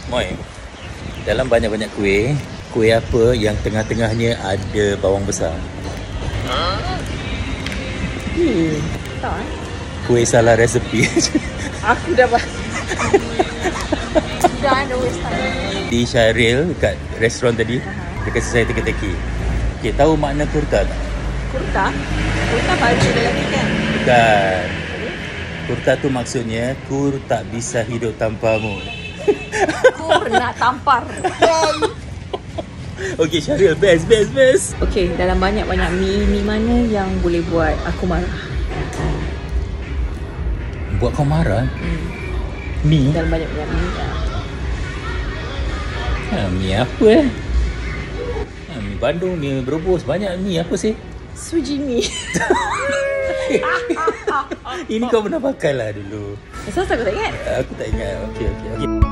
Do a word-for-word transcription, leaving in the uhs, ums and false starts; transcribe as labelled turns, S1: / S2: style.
S1: Moi, dalam banyak-banyak kuih, kuih apa yang tengah-tengahnya ada bawang besar?
S2: Hmm, tak eh?
S1: Kuih salah resepi.
S2: Aku dah bah. Dah ada waste time.
S1: Di Syaril, dekat restoran tadi, dia kasi saya teka-teki. Okay, tahu makna kurta tak?
S2: Kurta? Kurta baju lelaki kan?
S1: Bukan. Kurta tu maksudnya, kur tak bisa hidup tanpamu.
S2: Kur nak tampar.
S1: Okay, Syaril, best, best, best.
S2: Okay, dalam banyak-banyak mi, mi mana yang boleh buat aku marah?
S1: Buat kau marah?
S2: Hmm.
S1: Mi?
S2: Dalam banyak-banyak mi.
S1: Ha, mi apa eh? Ha, mi Bandung, mi Brebos, banyak mi apa sih?
S2: Suji mi.
S1: Ini kau pernah pakai lah dulu.
S2: Asal aku tak ingat.
S1: Aku tak ingat. Okey, okey, okey.